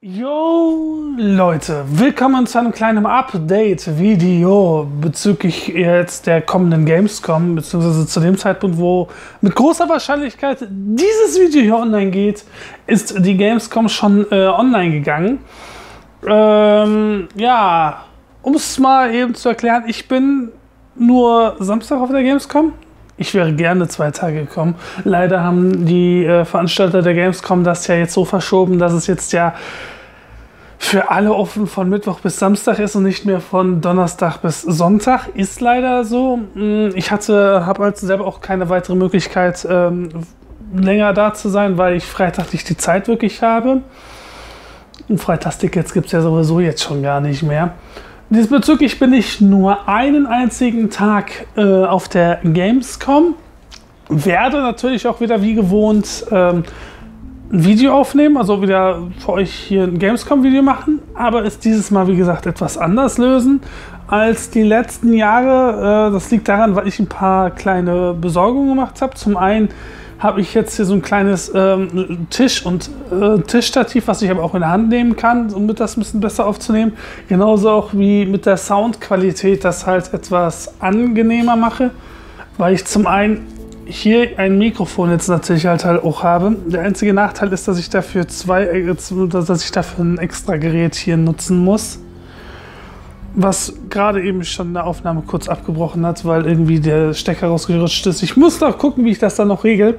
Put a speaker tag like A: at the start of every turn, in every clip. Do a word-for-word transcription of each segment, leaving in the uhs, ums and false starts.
A: Yo Leute, willkommen zu einem kleinen Update-Video bezüglich jetzt der kommenden Gamescom, beziehungsweise zu dem Zeitpunkt, wo mit großer Wahrscheinlichkeit dieses Video hier online geht, ist die Gamescom schon äh, online gegangen. Ähm, ja, um es mal eben zu erklären, ich bin nur Samstag auf der Gamescom. Ich wäre gerne zwei Tage gekommen. Leider haben die äh, Veranstalter der Gamescom das ja jetzt so verschoben, dass es jetzt ja für alle offen von Mittwoch bis Samstag ist und nicht mehr von Donnerstag bis Sonntag. Ist leider so. Ich hatte, habe also selber auch keine weitere Möglichkeit, ähm, länger da zu sein, weil ich Freitag nicht die Zeit wirklich habe. Und Freitagstickets gibt es ja sowieso jetzt schon gar nicht mehr. Diesbezüglich bin ich nur einen einzigen Tag äh, auf der Gamescom. Werde natürlich auch wieder wie gewohnt ähm, ein Video aufnehmen, also wieder für euch hier ein Gamescom-Video machen, aber es dieses Mal, wie gesagt, etwas anders lösen als die letzten Jahre. Äh, das liegt daran, weil ich ein paar kleine Besorgungen gemacht habe. Zum einen habe ich jetzt hier so ein kleines ähm, Tisch- und äh, Tischstativ, was ich aber auch in der Hand nehmen kann, um das ein bisschen besser aufzunehmen. Genauso auch wie mit der Soundqualität das halt etwas angenehmer mache, weil ich zum einen hier ein Mikrofon jetzt natürlich halt, halt auch habe. Der einzige Nachteil ist, dass ich dafür zwei, äh, dass ich dafür ein extra Gerät hier nutzen muss, was gerade eben schon in der Aufnahme kurz abgebrochen hat, weil irgendwie der Stecker rausgerutscht ist. Ich muss noch gucken, wie ich das dann noch regel.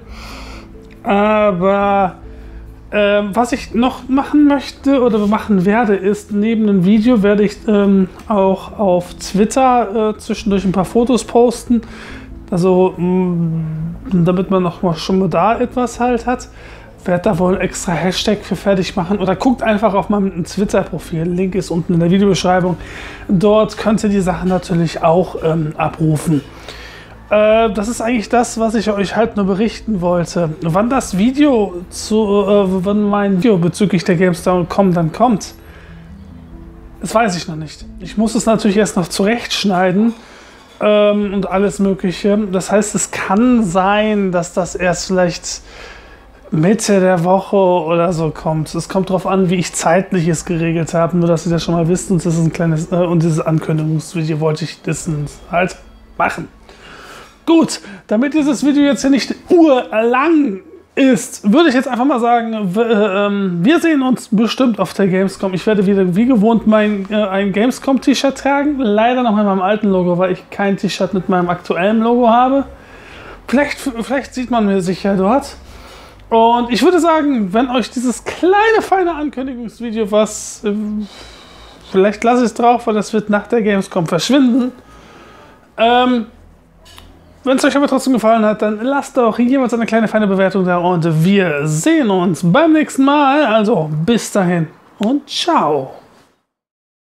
A: Aber äh, was ich noch machen möchte oder machen werde, ist, neben dem Video werde ich ähm, auch auf Twitter äh, zwischendurch ein paar Fotos posten. Also, mh, damit man noch mal schon mal da etwas halt hat, werde da wohl extra Hashtag für fertig machen oder guckt einfach auf meinem Twitter-Profil. Link ist unten in der Videobeschreibung. Dort könnt ihr die Sachen natürlich auch ähm, abrufen. Äh, das ist eigentlich das, was ich euch halt nur berichten wollte. Wann das Video zu, äh, wann mein Video bezüglich der Gamescom kommt, dann kommt, das weiß ich noch nicht. Ich muss es natürlich erst noch zurechtschneiden. Ähm, und alles Mögliche. Das heißt, es kann sein, dass das erst vielleicht Mitte der Woche oder so kommt. Es kommt darauf an, wie ich zeitlich es geregelt habe, nur dass ihr das schon mal wisst. Und das ist ein kleines äh, und dieses Ankündigungsvideo wollte ich das halt machen. Gut, damit dieses Video jetzt hier nicht urlang ist, würde ich jetzt einfach mal sagen, wir sehen uns bestimmt auf der Gamescom. Ich werde wieder wie gewohnt mein äh, ein Gamescom-T-Shirt tragen. Leider noch mit meinem alten Logo, weil ich kein T-Shirt mit meinem aktuellen Logo habe. Vielleicht, vielleicht sieht man mir sicher dort. Und ich würde sagen, wenn euch dieses kleine, feine Ankündigungsvideo was... Äh, vielleicht lasse ich es drauf, weil das wird nach der Gamescom verschwinden. Ähm... Wenn es euch aber trotzdem gefallen hat, dann lasst doch jemals eine kleine feine Bewertung da und wir sehen uns beim nächsten Mal. Also bis dahin und ciao.